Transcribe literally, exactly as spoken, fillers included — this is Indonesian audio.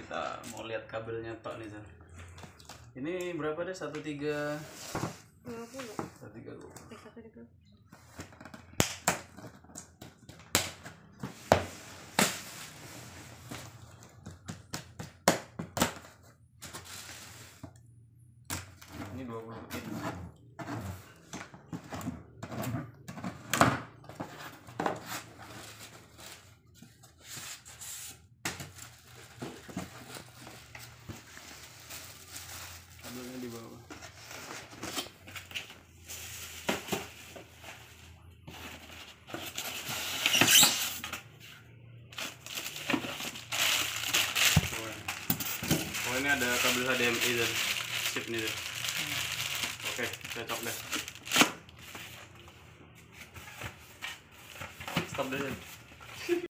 kita mau lihat kabelnya tok nih Zan. Ini berapa deh? satu tiga dua puluh. satu tiga dua. Eh, satu tiga. Ini dua puluh in. Kabelnya di bawah. Oh, ini ada kabel H D M I dan chip nih deh. Oke, cocok deh. Stop deh.